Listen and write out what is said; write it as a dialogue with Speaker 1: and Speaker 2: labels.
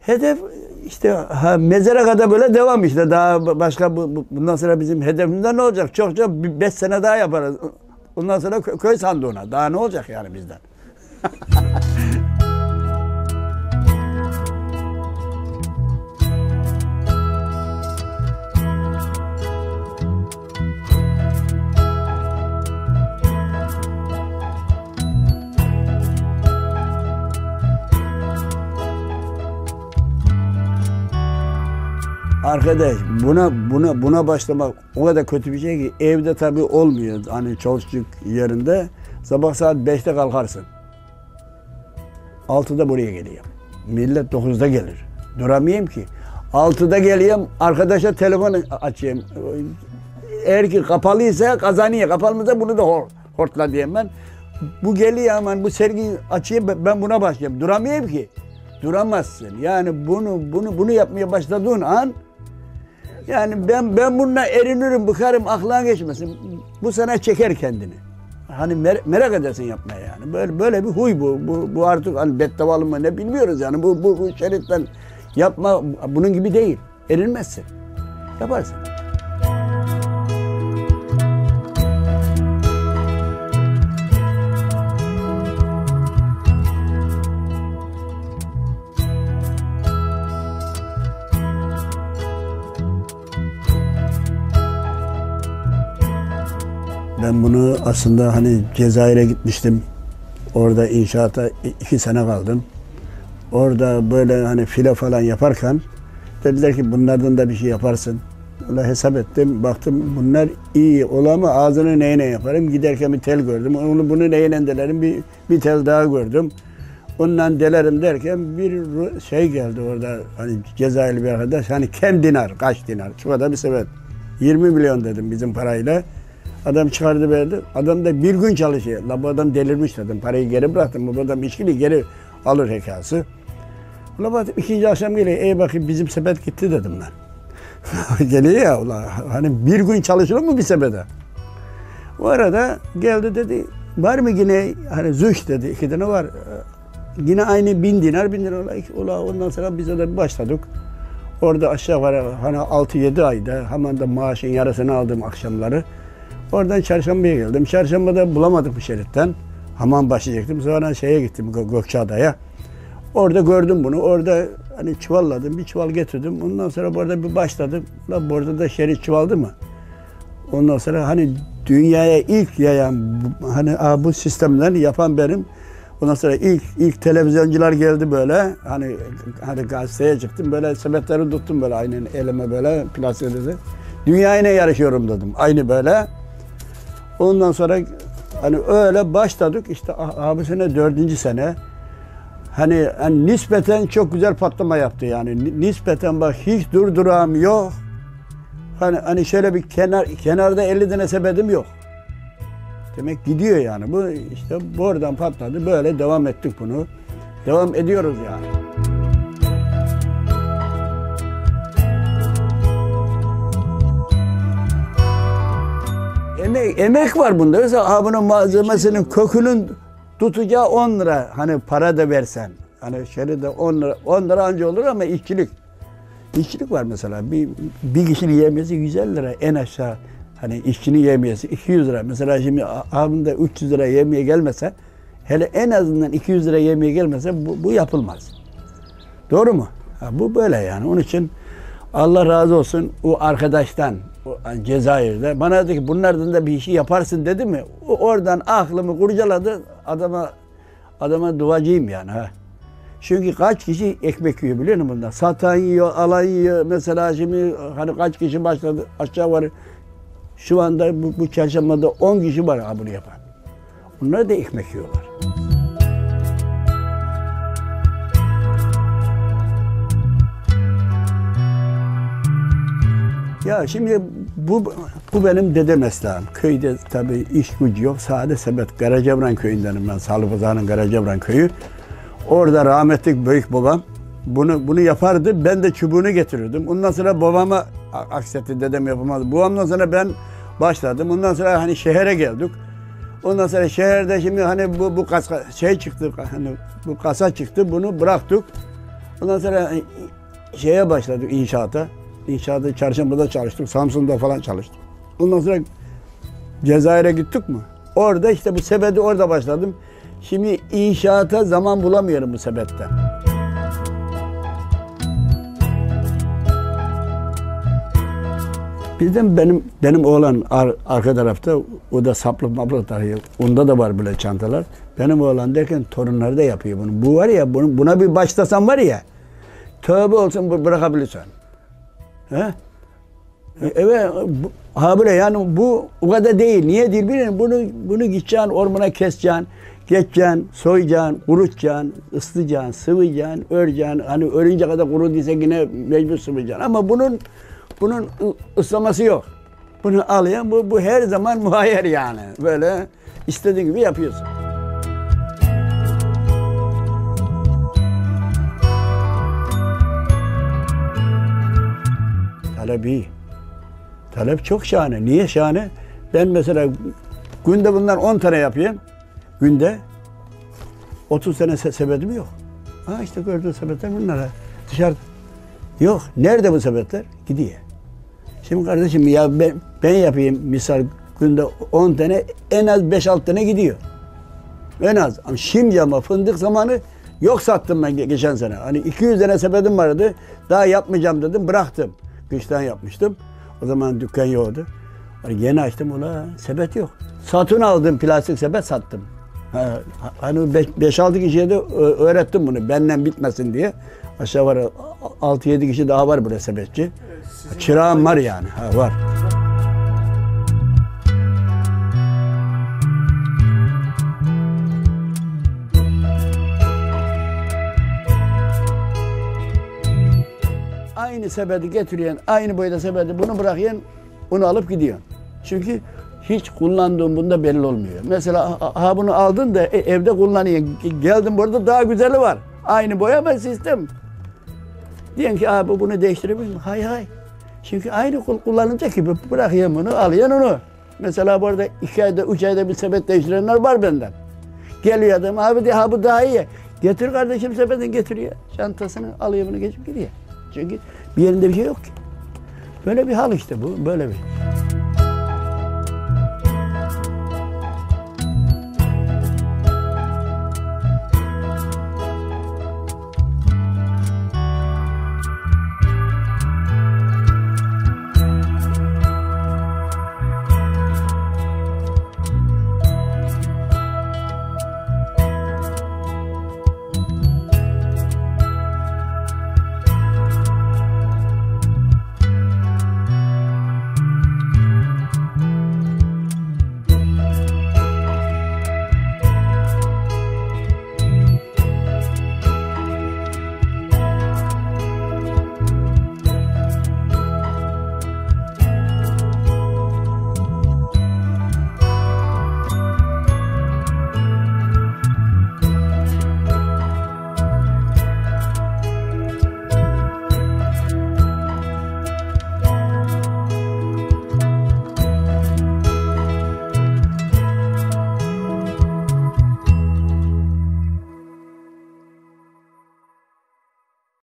Speaker 1: Hedef işte mezara kadar böyle devam işte. Daha başka bundan sonra bizim hedefimizden ne olacak? Çok 5 sene daha yaparız. Ondan sonra köy sandığına. Daha ne olacak yani bizden? Arkadaş buna başlamak o kadar kötü bir şey ki evde tabii olmuyor. Hani çalıştık yerinde sabah saat 5'te kalkarsın. 6'da buraya geleyim. Millet 9'da gelir. Duramayayım ki. 6'da geleyim arkadaşa telefon açayım. Eğer ki kapalıysa kazanıyor. Kapalıysa bunu da hortla diyeyim ben. Bu geliyor aman bu sergiyi açayım ben buna başlayayım. Duramayayım ki. Duramazsın. Yani bunu yapmaya başladığın an yani ben bununla erinirim, bıkarım, aklına geçmesin. Bu sana çeker kendini. Hani merak edersin yapmaya yani. Böyle bir huy bu. Bu artık hani beddavalı mı ne bilmiyoruz yani. Bu şeritten yapma bunun gibi değil. Erinmezsin. Yaparsın. Ben bunu aslında hani Cezayir'e gitmiştim. Orada inşaata 2 sene kaldım. Orada böyle hani file falan yaparken dediler ki bunlardan da bir şey yaparsın. Öyle hesap ettim. Baktım bunlar iyi ola mı ağzını neyle yaparım. Giderken bir tel gördüm. Bunu neyle delerim bir tel daha gördüm. Ondan delerim derken bir şey geldi orada hani Cezayirli bir arkadaş. Hani kem dinar, kaç dinar. Şu kadar bir sebep. 20 milyon dedim bizim parayla. Adam çıkardı verdi. Adam da bir gün çalışıyor. La bu adam delirmiş dedim. Parayı geri bıraktım. Bu adam içkili geri alır hekası. La baktım 2. akşam geliyor. Bakayım bizim sepet gitti dedim ben. Geliyor ya ulan. Hani bir gün çalışılır mı bir sepete? O arada geldi dedi. Var mı yine hani züş dedi. 2 tane var. Yine aynı 1000 dinar. Ula ondan sonra biz de başladık. Orada aşağı var hani 6-7 ayda hemen de maaşın yarısını aldım akşamları. Oradan Çarşamba'ya geldim. Çarşamba'da bulamadık bir şeritten. Hamam başlayacaktım. Sonra şeye gittim Gökçeada'ya. Orada gördüm bunu. Orada hani çuvalladım. Bir çuval getirdim. Ondan sonra burada bir başladım. Burada da şerit çuvaldı mı? Ondan sonra hani dünyaya ilk yayan hani bu sistemleri yapan benim. Ondan sonra ilk televizyoncular geldi böyle. Hani gazeteye çıktım. Böyle sepetleri tuttum böyle aynen elime böyle plastik dedi. Dünyayla yarışıyorum dedim. Aynı böyle. Ondan sonra hani öyle başladık işte bu sene 4. sene. Hani nispeten çok güzel patlama yaptı yani. Nispeten bak hiç durduram yok. Hani şöyle bir kenarda 50 tane sepetim yok. Demek gidiyor yani. Bu işte buradan patladı. Böyle devam ettik bunu. Devam ediyoruz yani. Emek var bunda. Mesela bunun malzemesinin kökünün tutacağı 10 lira. Hani para da versen. Hani şöyle de 10 lira anca olur ama işçilik. İşçilik var mesela. Bir kişinin yemesi 150 lira en aşağı. Hani işçinin yemiyesi 200 lira. Mesela şimdi abimde 300 lira yemeye gelmese, hele en azından 200 lira yemeye gelmese bu yapılmaz. Doğru mu? Bu böyle yani. Onun için Allah razı olsun o arkadaştan, o Cezayir'de. Bana dedi ki bunlardan da bir şey yaparsın dedi mi? Oradan aklımı kurcaladı. Adama duacıyım yani. Çünkü kaç kişi ekmek yiyor biliyor musun bundan? Satan yiyor, alan yiyor. Mesela şimdi hani kaç kişi başladı aşağı var. Şu anda bu Çarşamba'da 10 kişi var bunu yapan. Onlar da ekmek yiyorlar. Ya şimdi bu benim dede mesleğim. Köyde tabii iş gücü yok. Sade sebep Karacabran köyündenim ben. Salıpazarı'nın Karacabran köyü. Orada rahmetli büyük babam bunu yapardı. Ben de çubuğunu getirirdim. Ondan sonra babama aksetti, dedem yapamadı. Babamdan sonra ben başladım. Ondan sonra hani şehre geldik. Ondan sonra şehirde şimdi hani bu kasa şey çıktı. Hani bu kasa çıktı. Bunu bıraktık. Ondan sonra şeye başladık inşaata. İnşaatı Çarşamba'da çalıştık, Samsun'da falan çalıştık. Ondan sonra Cezayir'e gittik mi? Orada işte bu sepeti orada başladım. Şimdi inşaata zaman bulamıyorum bu sebetten. Bizden benim oğlan arka tarafta, o da saplık maplık takıyor. Onda da var böyle çantalar. Benim oğlan derken torunları da yapıyor bunu. Bu var ya, buna bir başlasan var ya, tövbe olsun bırakabilirsin. He? Evet, ha böyle yani bu o kadar değil. Niye değil bilmiyorum. Bunu gideceksin, ormana keseceksin, geçeceksin, soyacaksın, kurutacaksın, ıslayacaksın, sıvayacaksın, öreceksin. Hani örünce kadar kuruduysa yine mecbur sıvayacaksın. Ama bunun ıslaması yok. Bunu alayan bu her zaman muayyer yani. Böyle istediğin gibi yapıyorsun. Talep çok şahane. Niye şahane? Ben mesela günde bundan 10 tane yapayım. Günde 30 tane sepetim yok. Ha işte gördüğün sepetler bunlar. Dışarıda. Yok. Nerede bu sepetler? Gidiyor. Şimdi kardeşim ya ben yapayım misal günde 10 tane, en az 5-6 tane gidiyor. En az. Ama şimdi ama fındık zamanı yok, sattım ben geçen sene. Hani 200 tane sepetim vardı. Daha yapmayacağım dedim, bıraktım. Kıştan yapmıştım. O zaman dükkan yoktu. Yeni açtım, ona sepet yok. Satın aldım, plastik sepet sattım. Hani 5-6 kişiye de öğrettim bunu, benden bitmesin diye. Aşağı var 6-7 kişi daha var böyle sepetçi. Çırağım var yani, var. Aynı sepeti getiriyorsun, aynı boyda sepeti bunu bırakıyorsun, onu alıp gidiyorsun. Çünkü hiç kullandığın bunda belli olmuyor. Mesela bunu aldın da evde kullanıyorsun, geldin burada daha güzeli var. Aynı boya ama sistem. Diyorsun ki abi bunu değiştirebilir miyim? Hay. Çünkü aynı kullanılacak gibi bırakıyorsun bunu, alıyorsun onu. Mesela bu arada 2 ayda, 3 ayda bir sepet değiştirenler var benden. Geliyor adam, abi diyor, bu daha iyi. Getir kardeşim sepetini, getiriyor. Çantasını alıyor, bunu geçip gidiyor. Çünkü bir yerinde bir şey yok ki. Böyle bir hal işte bu, böyle bir.